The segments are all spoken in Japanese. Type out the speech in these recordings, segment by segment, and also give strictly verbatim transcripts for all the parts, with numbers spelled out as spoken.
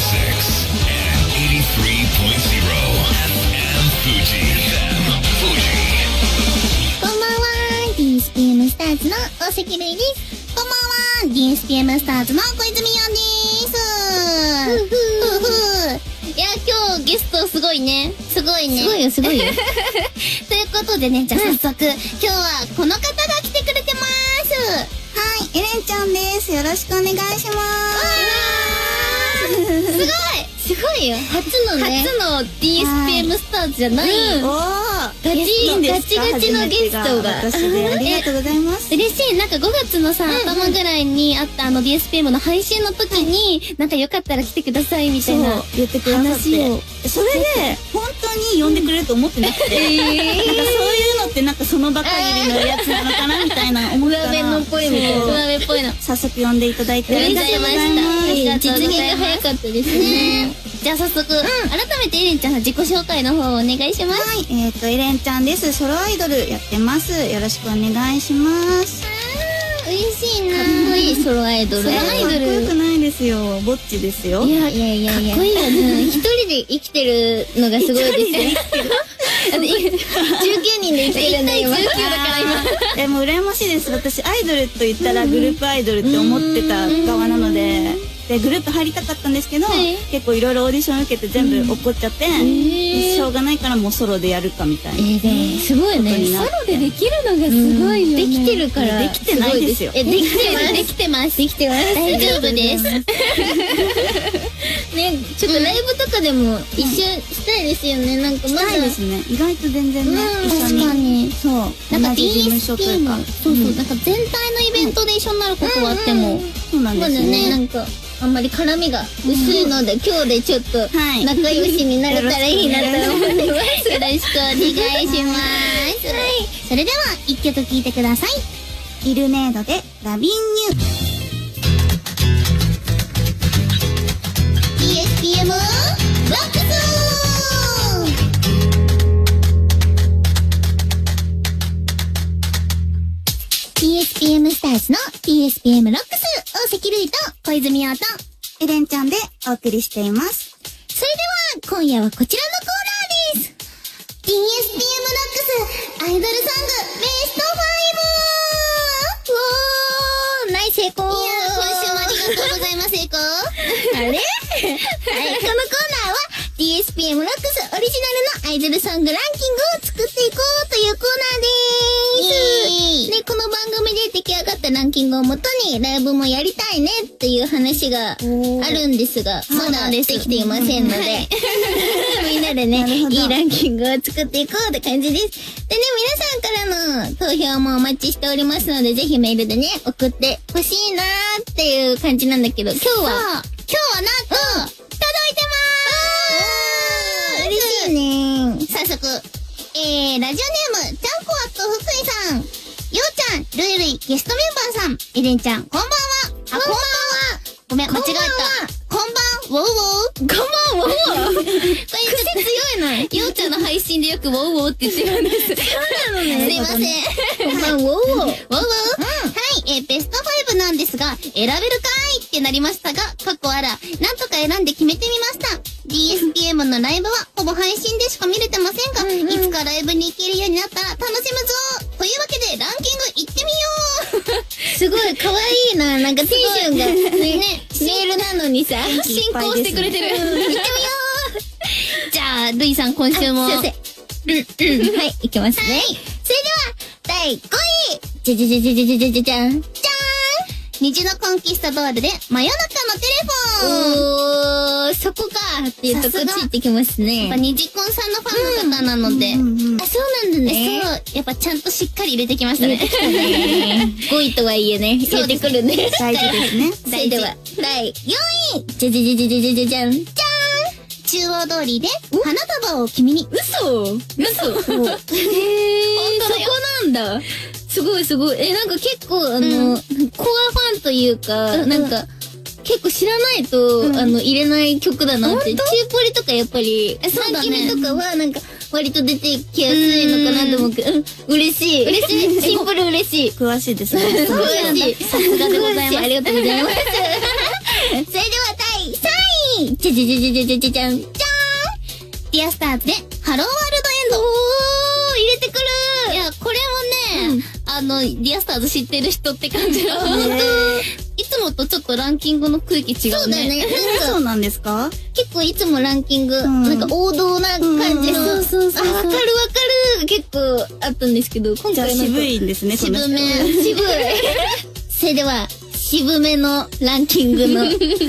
こんばんは、ディーエスピーエム スターズの大関瑠衣です。こんばんは、ディーエスピーエム スターズの小泉洋です。ふふふふ。いや、今日ゲストすごいね。すごいね。すごいよ、すごいよ。ということでね、じゃあ早速、うん、今日はこの方が来てくれてます。 はい、エレンちゃんです。よろしくお願いします。 すごいすごいよ。初のね。初の ディーエスピーエム スターズじゃない。うん、おガチ、ガチガチのゲストが。 私でありがとうございます。 嬉しい。なんかごがつのさ、頭ぐらいにあったあの ディーエスピーエム の配信の時に、なんかよかったら来てくださいみたいな言ってくださって。それで、本当に呼んでくれると思ってなくて。なんかそういうのってなんかその場限りのやつなのかなみたいな思ったら。 上辺のっぽいみたいな。上辺っぽいの。 早速呼んでいただいてありがとうございます。実現が早かったですね。じゃあ早速、改めてエレンちゃんの自己紹介の方をお願いします。 はい、えっと、エレンちゃんです。ソロアイドルやってます。よろしくお願いします。 あー、嬉しいな。かっこいいソロアイドル。ソロアイドル。 かっこよくないですよ。ぼっちですよ。 いやいやいやいや。かっこいいよね。一人で生きてるのがすごいですよ。じゅうきゅうにんで生きてるんだよ。じゅうきゅうだから今。 でも羨ましいです。私アイドルと言ったらグループアイドルって思ってた側なので。でグループ入りたかったんですけど、結構いろいろオーディション受けて全部落っこっちゃって、しょうがないからもうソロでやるかみたいな。 すごいね。ソロでできるのがすごいよね。できてるから。 できてないですよ。 え、できてます。できてます。できてます。大丈夫です。ね、ちょっとライブとかでも一緒したいですよね。なんかまだ。 したいですね。意外と全然ね、一緒に。 確かに。 そう。 なんか ディーエスピーエム そうそう、なんか全体のイベントで一緒になることはあっても。 そうなんですね。 なんか。あんまり絡みが薄いので、今日でちょっと仲良しになれたらいいなと思ってます。よろしくお願いします。はい。それでは一曲聴いてください。 イルネードでラビンニュー。 ディーエスピーエム ロックスディーエスピーエム スターズの ディーエスピーエム ロックス大関瑠衣と小泉洋とエレンちゃんでお送りしています。 それでは今夜はこちらのコーナーです。 ディーエスピーエム ロックスアイドルソングベストファイブ。おー、ナイス成功。いやー、今週もありがとうございます。成功。あれはい、このコーナーは ディーエスピーエム ロックスオリジナルのアイドルソングランキングを作っていこうというコーナーでーす。で、この番組で出来上がったランキングをもとにライブもやりたいねっていう話があるんですが、まだできていませんので、みんなでね、いいランキングを作っていこうって感じです。でね、皆さんからの投票もお待ちしておりますので、ぜひメールでね、送ってほしいなーっていう感じなんだけど、今日は、今日はなんと、届いてまーす。嬉しいね。早速、えー、ラジオネーム、ちゃんこあっと福井さん、ようちゃん、ルイルイ、ゲストメンバーさん、エレンちゃん、こんばんは。あ、こんばんは。ごめん、間違えた。こんばん、ウォウウォウ。こんばん、ウォウウォウ。これちょっと強いの。ようちゃんの配信でよくウォウウォウって言ってるんです。そうなのね。すいません。こんばん、ウォウウォウ。ウォウウォウ。はい、えー、ベストファイブなんですが、選べるかーいってなりましたが、過去あら、なんとか選んで決めてみました。ディーエスピーエム のライブはほぼ配信でしか見れてませんが、うんうん、いつかライブに行けるようになったら楽しむぞというわけでランキング行ってみよう。すごい可愛いな。なんかテンションがね、メールなのにさ、進行してくれてる。行ってみよう。じゃあ、ルイさん今週も。すいません。うん、うん。はい、行きますね。はい。それでは、だいごい。じゃじゃじゃじゃじゃじゃじゃじゃじゃん。じゃーん。虹のコンキスタドールで真夜中のテレフォン。おー、そこかっていうとこついてきますね。やっぱ虹コンさんのファンの方なので。あ、そうなんだね。そう、やっぱちゃんとしっかり入れてきましたね。ごいとはいえね、入れてくるね。 大事ですね。 それでは、だいよんい。じゃじゃじゃじゃじゃじゃじゃん。じゃーん。中央通りで花束を君に。嘘嘘へー、そこなんだ。すごいすごい。え、なんか結構、あの、うん、コアファンというか、うん、なんか、結構知らないと、うん、あの、入れない曲だなって。チューポリとかやっぱり、そうだね。とかは、なんか、割と出てきやすいのかなと思うけど、うん、嬉しい。嬉しい。シンプル嬉しい。 詳しいですね。 詳しい。さすがでございます。ありがとうございます。それでは第さんい。 いじゃじゃじゃじゃじゃじゃじゃじゃんじゃーんディアスターズでハローワールドエンド。おー、入れてくる。いや、これもね、うん、あの、ディアスターズ知ってる人って感じの。いつもとちょっとランキングの空気違うね。そうだよね。 そうなんですか？ 結構いつもランキング、うん、なんか王道な感じの。そうそうそう。あ、わかるわかる。結構あったんですけど、今回の。渋いんですね、 渋め。渋い。それでは、渋めのランキングのだいにいです。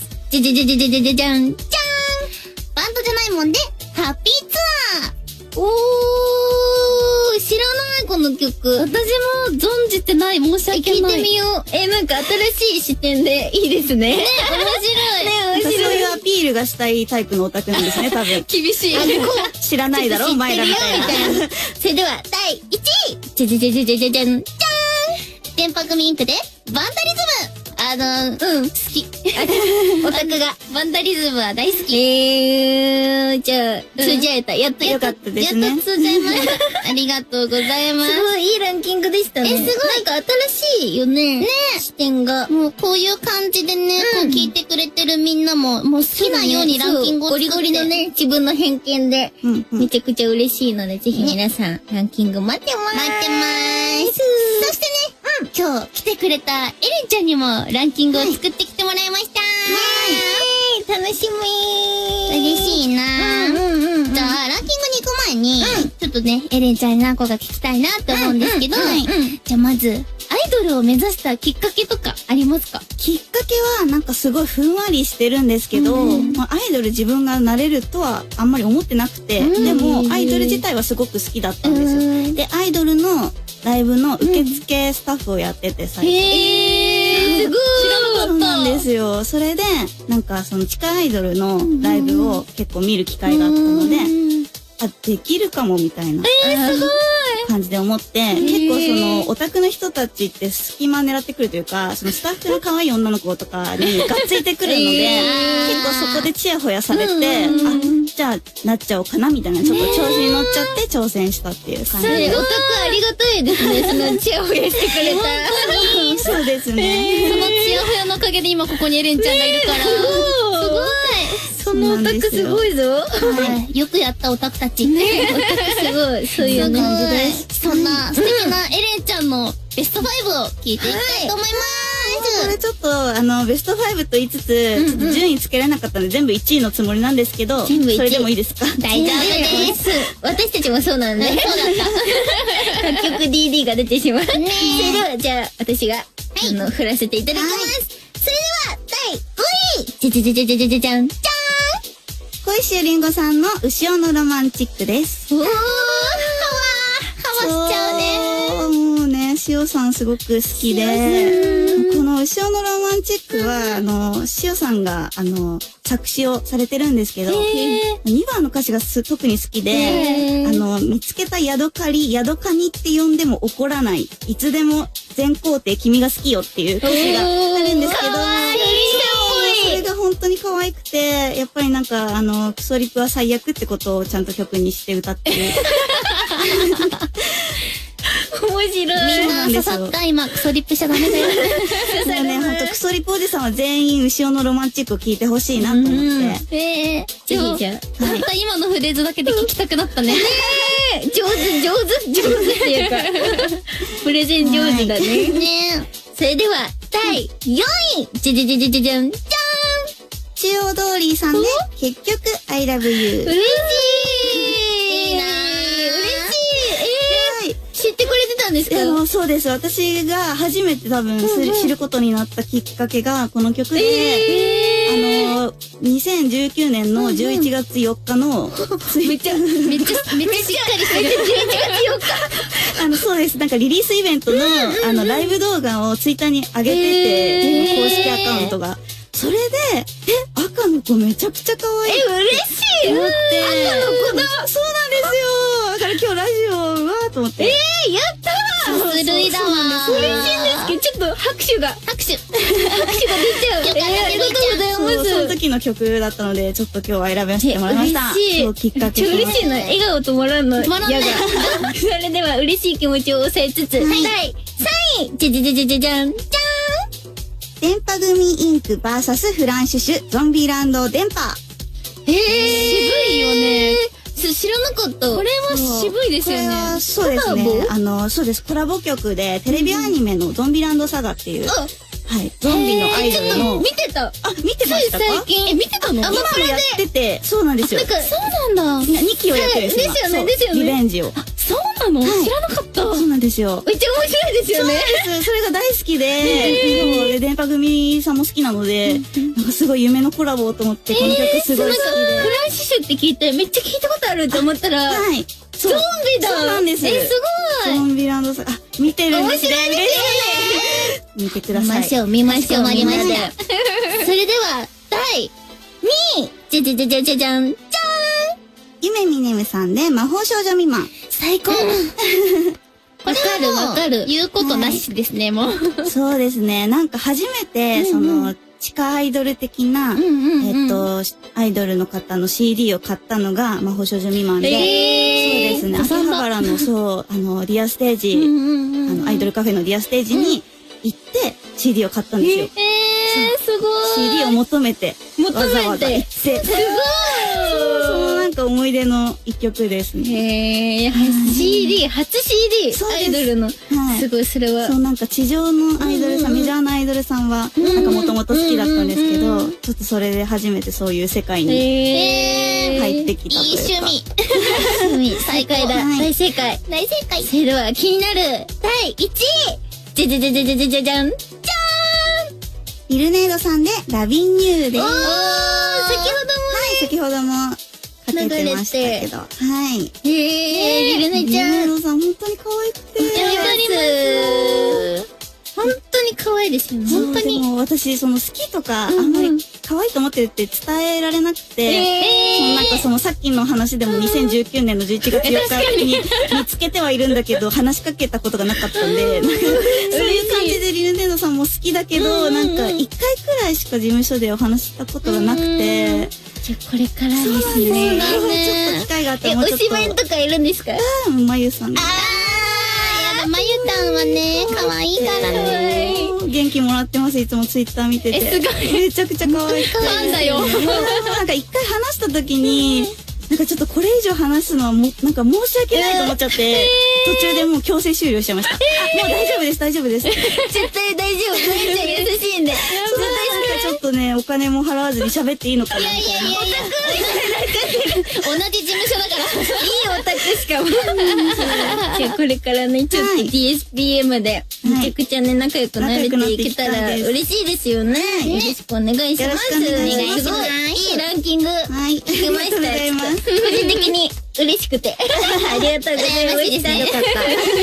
じゃじゃじゃじゃじゃじゃじゃじゃん。じゃーん。バンドじゃないもんで、ハッピーツアー。おー、知らないこの曲。 私も存じてない。申し訳ない。 聞いてみよう。え、なんか新しい視点でいいですね。ね、面白い。 ね、面白い。そういうアピールがしたいタイプのオタクなんですね、多分。 厳しい。 知らないだろ、お前らみたいな。 それでは、だいいちい。じゃじゃじゃじゃじゃじゃじゃん。じゃーん。電波組インクで、バンダリズム。あの、うん、好き。オタクが。バンダリズムは大好き。えー、じゃあ、通じ合えた。やっとよかったですね。 やっと通じ合いました。ありがとうございます。すごいいいランキングでしたね。え、すごい。なんか新しいよね。ね視点が。もうこういう感じでね、こう聞いてくれてるみんなも、もう好きなようにランキングを作って。ゴリゴリのね、自分の偏見で、めちゃくちゃ嬉しいので、ぜひ皆さん、ランキング待ってまーす。待ってまーす。そしてね、今日来てくれたエレンちゃんにもランキングを作ってきてもらいました。はい。楽しみー。嬉しいなー。うんうんうん。じゃあ、ランキングに行く前に、うん、ちょっとね、エレンちゃんに何個か聞きたいなって思うんですけど、じゃあまず、アイドルを目指したきっかけとかありますか？ きっかけはなんかすごいふんわりしてるんですけど、うん、まあ、アイドル自分がなれるとはあんまり思ってなくて、うん、でもアイドル自体はすごく好きだったんですよ。うん、で、アイドルのライブの受付スタッフをやってて最初。 へー、すごい。知らなかった。 そうなんですよ。それで、なんかその地下アイドルのライブを結構見る機会があったので、あ、できるかもみたいな。 えー、すごい。 感じで思って、結構そのオタクの人たちって隙間狙ってくるというか、そのスタッフの可愛い女の子とかにがっついてくるので、結構そこでチヤホヤされて、あ、じゃあなっちゃおうかなみたいな、ちょっと調子に乗っちゃって挑戦したっていう感じで。 オタクありがたいですね、そのチヤホヤしてくれた。 そうですね。 そのチヤホヤのおかげで今ここにエレンちゃんがいるから。すごい。 そのオタクすごいぞ。はい。よくやったオタクたち。ね。オタクすごい。そういう感じです。 そんな素敵なエレンちゃんのベストファイブを聞いていきたいと思います。 これちょっと、あの、ベストファイブと言いつつ、ちょっと順位つけられなかったので、全部いちいのつもりなんですけど、それでもいいですか？ 大丈夫です。私たちもそうなんで。そうだった。各曲 ディーディー が出てしまう。ね。それでは、じゃあ、私が、あの、振らせていただきます。それでは、だいごい。じゃじゃじゃじゃじゃじゃじゃじゃん。じゃーん。 小石りんごさんの牛尾のロマンチックです。 おー、はわー、はわしちゃうね。 もうね、塩さんすごく好きで、この牛尾のロマンチックは、あの、塩さんが、あの、作詞をされてるんですけど、にばんの歌詞がす特に好きで、あの、見つけたヤドカリ、ヤドカニって呼んでも怒らない、いつでも全肯定君が好きよっていう歌詞があるんですけど、それが本当に可愛くて、やっぱりなんか、あの、クソリップは最悪ってことをちゃんと曲にして歌ってる。 面白い。みんな刺さった今、クソリップしちゃダメだよ。 でもね、ほんとクソリップおじさんは全員牛尾のロマンチックを聴いてほしいなと思って。 ええ、ぜひじゃあ。 また今のフレーズだけで聞きたくなったね。ねえ、上手、上手、上手っていうか、プレゼン上手だね。ねそれでは、だいよんい。じゃじゃじゃじゃじゃじゃん。じゃーん。 中央通りさんで、結局、I love you。 嬉しい。いいなぁ。嬉しい。えー、知ってくれてたんですか？ いや、そうです。私が初めて多分、知ることになったきっかけが、この曲で、えー、あの、にせんじゅうきゅうねんのじゅういちがつよっかの、 めっちゃ、めっちゃ、めっちゃしっかりしてる。じゅういちがつよっか。 あの、そうです。なんかリリースイベントの、あの、ライブ動画をツイッターに上げてて、公式アカウントが。それで、え、赤の子めちゃくちゃ可愛い。 え、嬉しい。 思って。 赤の子だ。 そうなんですよ。だから今日ラジオ、うわーと思って。 えー、やったー。ずるいだわー。嬉しいんですけど、ちょっと拍手が、拍手。拍手が出ちゃう。えー、ありがとうございます。 その時の曲だったので、ちょっと今日は選べさせてもらいました。 嬉しい。 そう、きっかけ。 めっちゃ嬉しいの。笑顔止まらんの。止まらんの。それでは嬉しい気持ちを抑えつつ、だいさんい。じゃじゃじゃじゃじゃじゃん。じゃーん。 電波組インク ブイエス フランシュシュゾンビランド電波。 えー、渋いよね。知らなかった。これは渋いですよね。これはそうですね。あの、そうです。コラボ曲でテレビアニメのゾンビランドサガっていう、はい、ゾンビのアイドルの。 見てた。 あ、見てましたか？ 最近。え、見てたの？ 今もやってて、そうなんですよ。 なんか、そうなんだ。 にきをやってるんですよ。 ですよね、ですよね。 リベンジを。 そうなの？知らなかった。 そうなんですよ。 めっちゃ面白いですよね。 そうです。それが大好きで、電波組さんも好きなので、なんかすごい夢のコラボと思って、この曲すごい好きで。 フランシュシュって聞いて、めっちゃ聞いたことあると思ったら、 はい。 ゾンビだ。 そうなんです。 え、すごい。 ゾンビランドさん、あ、見てるんですね。 面白いですよね。 見てください。 見ましょう、見ましょう、見ましょう。それでは、だいにい。じゃじゃじゃじゃじゃじゃん。じゃーん。 ゆめみねむさんで魔法少女未満。 最高。わかるわかる。言うことなしですね、もう。 そうですね。なんか初めて、その、地下アイドル的な、えっと、アイドルの方の シーディー を買ったのが魔法少女未満で、そうですね。秋葉原の、そう、あの、リアステージ、あの、アイドルカフェのリアステージに行って シーディー を買ったんですよ。 えー、すごい。 シーディー を求めて、 求めて。 わざわざ行って。すごい。そのなんか思い出の一曲ですね。 へー、シーディー、初 シーディー、アイドルの。すごい、それは。 そう、なんか地上のアイドルさん、メジャーなアイドルさんは、なんかもともと好きだったんですけど、ちょっとそれで初めてそういう世界に入ってきたというか。 いい趣味。趣味、最下位だ。大正解。大正解。それでは気になるだいいちい。じゃじゃじゃじゃじゃじゃじゃじゃん。じゃーん。 ビルネードさんでラビンニューです。おー、先ほどもね。はい、先ほどもかけてましたけど。はい。 へー、ビルネちゃん。 ビルネードさん本当に可愛くて。 わかります。本当に可愛いですよね。本当に。 もう私、その好きとか、あんまり可愛いと思ってるって伝えられなくて、そのなんかそのさっきの話でもにせんじゅうきゅうねんのじゅういちがつよっかに見つけてはいるんだけど、話しかけたことがなかったんで、そういう感じでリルネードさんも好きだけど、なんかいっかいくらいしか事務所でお話したことがなくて、 じゃあこれからですね。 ちょっと機会があったらもうちょっと。 おしまいとかいるんですか？ ああ、まゆさん。 ああ、やだ、まゆたんはね、可愛いからね。 元気もらってます、いつもツイッター見てて。 え、すごい。 めちゃくちゃ可愛い。 ファンだよ。 なんか一回話した時に、なんかちょっとこれ以上話すのはも、なんか申し訳ないと思っちゃって、途中でもう強制終了しちゃいました。もう大丈夫です、大丈夫です。 絶対大丈夫。めっちゃ優しいんで。絶対なんかちょっとね、お金も払わずに喋っていいのかなみたいな。 いやいやいや、同じ事務所だから。いいオタクしかも。じゃあこれからね、ちょっと ディーエスピーエム で、めちゃくちゃね、仲良くなれていけたら嬉しいですよね。よろしくお願いします。 よろしくお願いします。 すごい、いいランキング。はい。いきました。個人的に嬉しくて。ありがとうございました。よかった。はい。ということで、このコ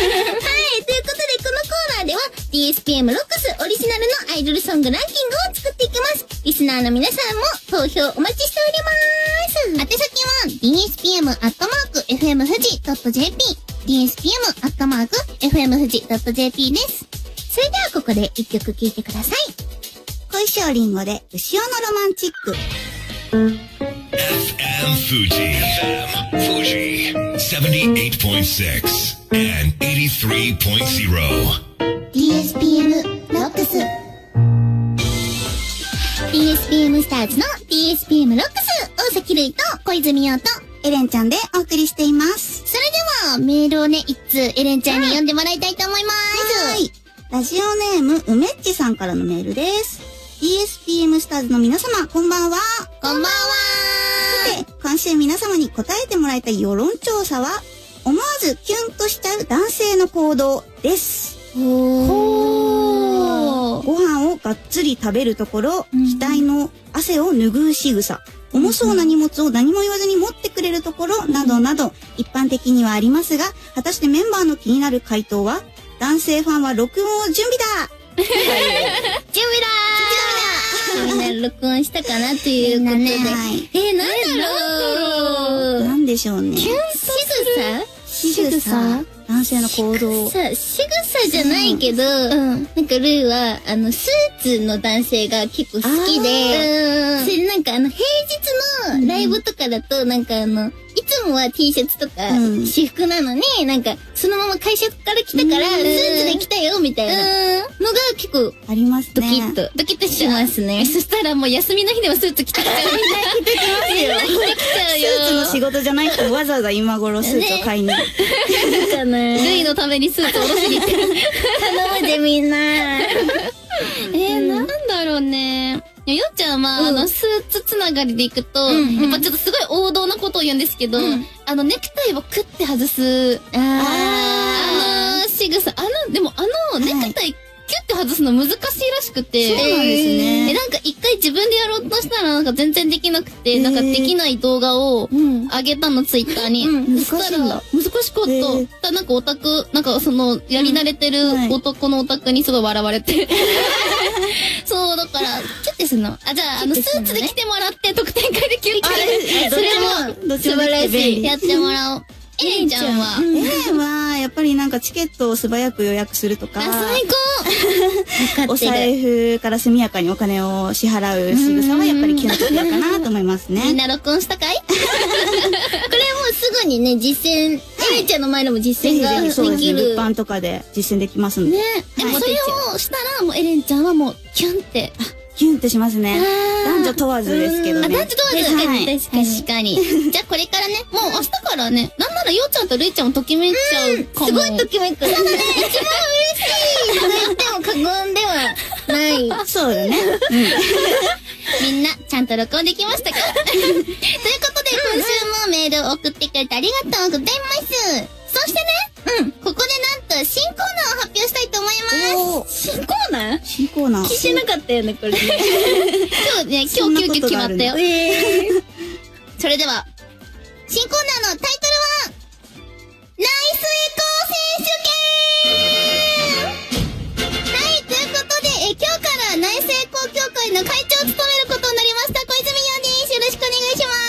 ーナーでは ディーエスピーエム ロックスオリジナルのアイドルソングランキングを作っていきます。リスナーの皆さんも投票お待ちしております。宛先は ディーエスピーエム アットマーク エフエム 富士 ドット ジェーピー ディーエスピーエム アットマーク エフエム 富士 ドット ジェーピー です。それではここで一曲聴いてください。 小石尾りんごで牛尾のロマンチック。 エフエム Fuji. エフエム Fuji seventy-eight point six and eighty-three point zero. ディーエスピーエム ロックス。ディーエスピーエム スターズの ディーエスピーエム ロックス。大崎るいと小泉洋とエレンちゃんでお送りしています。 それではメールをね、一通エレンちゃんに読んでもらいたいと思います。 はい。ラジオネームうめっちさんからのメールです。ディーエスピーエム スターズの皆様、こんばんは。 こんばんは。 さて、今週皆様に答えてもらいたい世論調査は、思わずキュンとしちゃう男性の行動です。 ほー。 ご飯をがっつり食べるところ、額の汗を拭う仕草、重そうな荷物を何も言わずに持ってくれるところ、などなど、一般的にはありますが、果たしてメンバーの気になる回答は、男性ファンは録音を準備だ準備だーみんな録音したかなということで。えー、なんだろうなんでしょうね。 キュンとする仕草男性の行動。 さ、仕草じゃないけど、なんかルーは、あの、スーツの男性が結構好きで、それでなんかあの、平日のライブとかだと、なんかあの、いつもは T シャツとか、私服なのに、なんか、そのまま会社から来たから、スーツで来たよ、みたいなのが結構構、 ありますね。 ドキッと、ドキッとしますね。 そしたらもう休みの日でもスーツ着てきちゃう。みんな着てきますよ。みんな着てきちゃうよ。 スーツの仕事じゃない人わざわざ今頃スーツを買いに。 かな。 ルイのためにスーツを下ろしに行ってる。 頼むでみんな。 えー、なんだろうね。よっちゃんは、あの、スーツつながりでいくと、やっぱちょっとすごい王道なことを言うんですけど、あの、ネクタイをクッて外す、あの仕草、あの、でもあの、ネクタイキュッて外すの難しいらしくて、 そうなんですね。 で、なんか一回自分でやろうとしたらなんか全然できなくて、なんかできない動画を上げたの、ツイッターに。 難そしたらしいんだ。 難しかった。なんかオタク、なんかその、やり慣れてる男のオタクにすごい笑われて。そう、だから、キュッてするの。あ、じゃあ、あの、スーツで来てもらって、特典会でキュッて。それも、 素晴らしい。 やってもらおう。エレンちゃんはエレンは、やっぱりなんかチケットを素早く予約するとか、 最高お財布から速やかにお金を支払う仕草はやっぱりキュンとくるかなと思いますね。 みんな録音したかい？ これもうすぐにね、実践、エレンちゃんの前でも実践がでそうですね、 きる。 物販とかで実践できますんで。 ね。でもそれをしたら、もうエレンちゃんはもう、キュンって。 キュンってしますね。男女問わずですけどね。 あ、男女問わず。 確かにはい確かに確かに。じゃあこれからね、もう明日からね、なんならようちゃんとるいちゃんもときめいちゃうかも。 すごいときめく。そうだね、一番嬉しいと言っても過言ではない。 そうだね。 みんな、ちゃんと録音できましたか？ということで、今週もメールを送ってくれてありがとうございます。そしてね、うん、ここでなんと新コーナーを発表したいと思います。 新コーナー新コーナー。 聞いてなかったよね、これね。 今日ね、今日急遽決まったよ。 えー、 それでは、新コーナーのタイトルは、ナイスエコー選手権。はい、ということで、え今日からナイスエコー協会の会長を務めることになりました、小泉洋です。よろしくお願いします。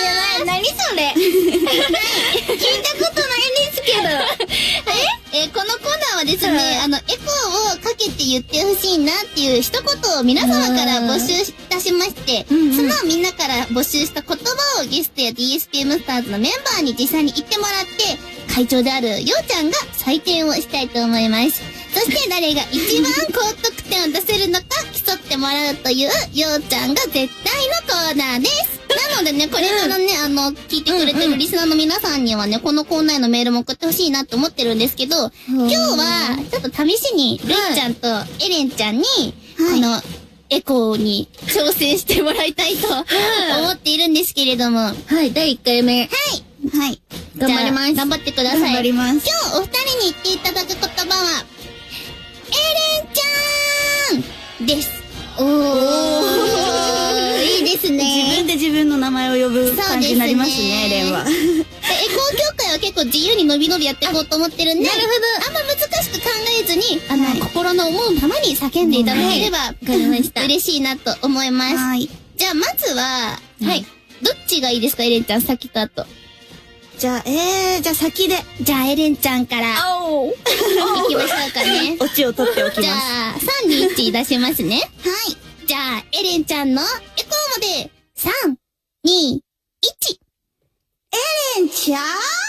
いや、な、なにそれ。聞いたことないんですけど。 え、えーこのコーナーはですね、あの、エコーをかけて言ってほしいなっていう一言を皆様から募集いたしまして、そのみんなから募集した言葉をゲストや ディーエスピーエム スターズのメンバーに実際に言ってもらって、会長であるようちゃんが採点をしたいと思います。そして誰が一番高得点を出せるのか競ってもらうという、ようちゃんが絶対のコーナーです。なのでね、これからね、あの、聞いてくれてるリスナーの皆さんにはね、このコーナーへのメールも送ってほしいなと思ってるんですけど、今日は、ちょっと試しに、ルイちゃんとエレンちゃんに、この、エコーに挑戦してもらいたいと思っているんですけれども。ははい、だいいっかいめ。 い。 はい。 頑張ります。 頑張ってください。 頑張ります。 今日お二人に言っていただく言葉は、エレンちゃんです。 おー、いいですね。 自分で自分の名前を呼ぶ感じになりますね、エレンは。 エコー協会は結構自由に伸び伸びやっていこうと思ってるんで、 なるほど。 あんま難しく考えずに、あの、 はい心の思うままに叫んでいただければ、 わかりました。 嬉しいなと思います。 はい。 じゃあ、まずは、はい。どっちがいいですか、エレンちゃん、先と後。 じゃあ、えー、じゃあ先で。 じゃあ、エレンちゃんから、 おー。 いきましょうかね。 オチを取っておきます。 じゃあ、さん、に、いち出しますね。はい。じゃあ、エレンちゃんのエコーまで、さん、に、いち。 エレンちゃん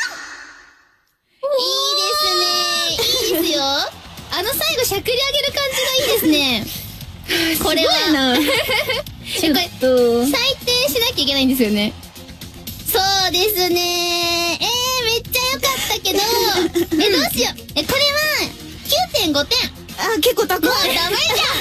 いいですね。いいですよ。あの最後しゃくり上げる感じがいいですね。これは。 すごいな。 ちょっと。採点しなきゃいけないんですよね。そうですね。えー、めっちゃ良かったけど、え、どうしよう。え、これは、きゅうてんごてん。 あ、結構高い。 もうダメじゃん。もうやり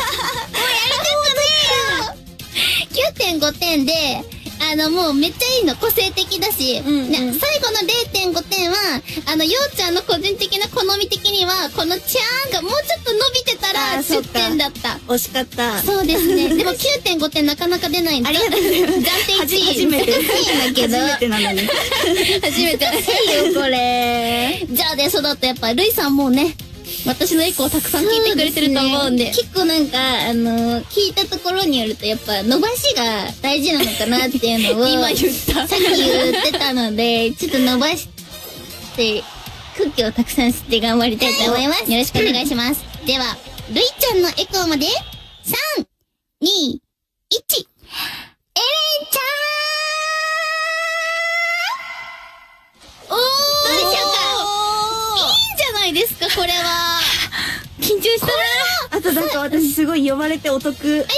たくないよ。きゅうてんごてんで、あの、もうめっちゃいいの、個性的だし、 うんうん、 ね、最後の れいてんごてんは、あの、ようちゃんの個人的な好み的には、このチャーンがもうちょっと伸びてたらじゅってんだった。 惜しかった。 そうですね。でもきゅうてんごてんなかなか出ないんだ。 ありがとうございます。 暫定いちい。 初めて。 いいんだけど。 初めてなのに。 初めて。 いいよ、これ。 じゃあね、そうだとやっぱ、ルイさんもうね、私のエコーをたくさん聞いてくれてると思うんで。 結構なんか、あの、聞いたところによると、やっぱ伸ばしが大事なのかなっていうのを、 今言った。 さっき言ってたので、ちょっと伸ばして、空気をたくさん吸って頑張りたいと思います。 よろしくお願いします。では、ルイちゃんのエコーまで、さん、に、いち。エレンちゃーんおーどうでしょうかいいんじゃないですか、これは。緊張したな。 私となんか私すごい呼ばれてお得。あ、よかった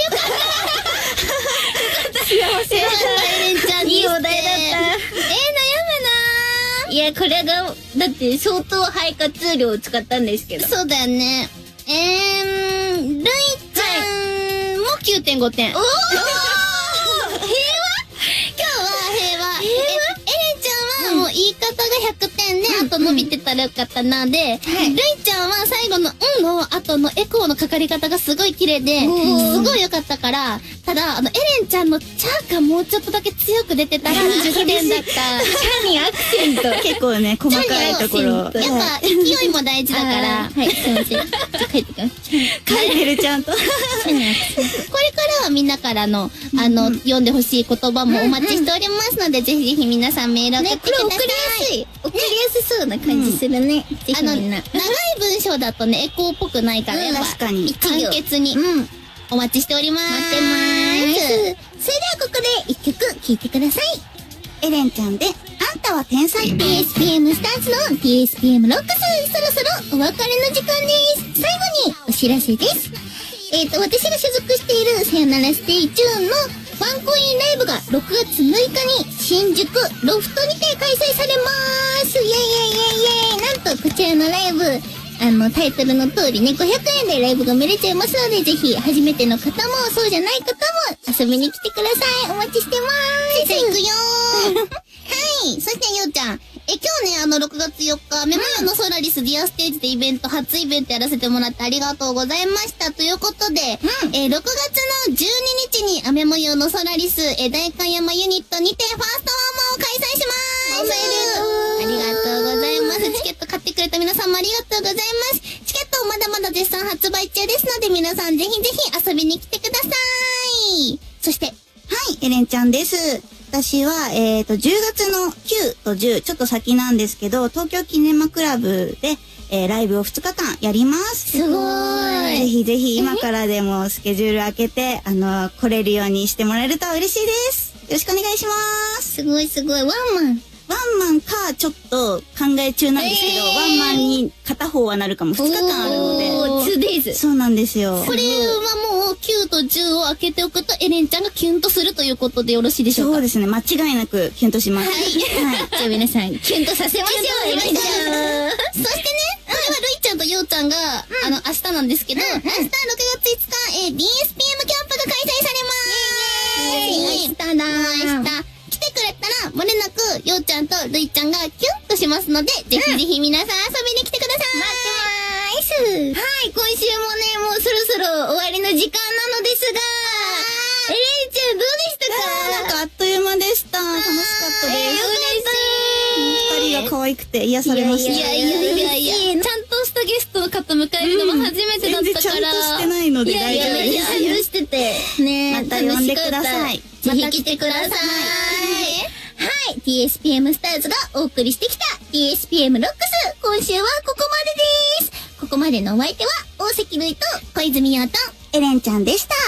。幸せ。 エレンちゃんに。 いいお題だった。 えー、悩むなー。いや、これが、だって相当肺活量を使ったんですけど。 そうだよね。えー、ルイちゃんもきゅうてんごてん。おー平和今日は平和。平和え、エレンちゃんはもう言い方がひゃくてんで、あと伸びてたらよかったなで、ルイちゃんは最後のうんの後のエコーのかかり方がすごい綺麗で、すごい良かったから、ただ、あの、エレンちゃんのチャーがもうちょっとだけ強く出てたらじゅってんだった。チャにアクセント。 結構ね、細かいところ。 やっぱ勢いも大事だから。 はい、すいません。ちょっと書いてきます。 書いてるちゃんと。 これからはみんなからの、あの、読んでほしい言葉もお待ちしておりますので、ぜひぜひ皆さんメール送ってください。 送りやすい。送りやすそうな感じするね。ぜひみんな。 長い文章だとね、エコーっぽくないから、やっぱ確かに。 簡潔に。 うん。 お待ちしております。 待ってまーす。それではここで一曲聴いてください。 エレンちゃんで、あんたは天才。 ティーエスピーエム スターズの ティーエスピーエム ロックス、そろそろお別れの時間です。最後にお知らせです。えっと、私が所属しているさよならステイチューンのワンコインライブがろくがつむいかに新宿ロフトにて開催されまーす。イェイイェイイェイイェイ。なんとこちらのライブ、あの、タイトルの通りね、ごひゃくえんでライブが見れちゃいますので、ぜひ、初めての方も、そうじゃない方も、遊びに来てください。お待ちしてまーす。 じゃあ行くよー。はい。そしてようちゃん。え、今日ね、あの、ろくがつよっか、メモ用のソラリスディアステージでイベント、初イベントやらせてもらってありがとうございました。ということで、うん、えー、ろくがつのじゅうににちに、アメモ用のソラリス、えー、大観山ユニットにて、ファーストワンマンを開催しまーす。ありがとうございます。チケット買ってくれた皆さんもありがとうございます。チケットまだまだ絶賛発売中ですので、皆さんぜひぜひ遊びに来てください。そして、 はい、エレンちゃんです。私は、えっと、じゅうがつのきゅうとじゅう、ちょっと先なんですけど、東京キネマクラブで、えー、ライブをふつかかんやります。 すごーい。 ぜひぜひ今からでもスケジュール開けて、あの、来れるようにしてもらえると嬉しいです。よろしくお願いします。 すごいすごい。ワンマン。 ワンマンか、ちょっと考え中なんですけど、えー、ワンマンに片方はなるかも。ふつかかんあるので。 おー、ツーデイズ。 そうなんですよ。 これはもうきゅうとじゅうを開けておくと、エレンちゃんがキュンとするということでよろしいでしょうか？ そうですね。間違いなくキュンとします。 はい。はい、 じゃあ皆さん、キュンとさせましょう、エレンちゃん。 そしてね、これはルイちゃんとヨウちゃんが、あの、明日なんですけど、明日ろくがついつか、えー、ディーエスピーエム キャンプが開催されまーす。 明日だ明日。来てくれたら、漏れなく、ヨウちゃんとルイちゃんがキュンとしますので、ぜひぜひ皆さん遊びに来てください。 待ってまーす。はい、今週もね、もうそろそろ終わりの時間なのですが、エレンちゃんどうでしたか？ なんかあっという間でした。楽しかったです。 えー、 二人が可愛くて癒されました。 いやいやいやいや、ちゃんとしたゲストの方迎えるのも初めてだったから。全然ちゃんとしてないので大丈夫です。 いやいや、ちゃんとしてて。ね、 また呼んでください。 ぜひ来てください。はい。 ティーエスピーエム スターズがお送りしてきた ティーエスピーエム ロックス。今週はここまでです。ここまでのお相手は、大関ルイと小泉洋とエレンちゃんでした。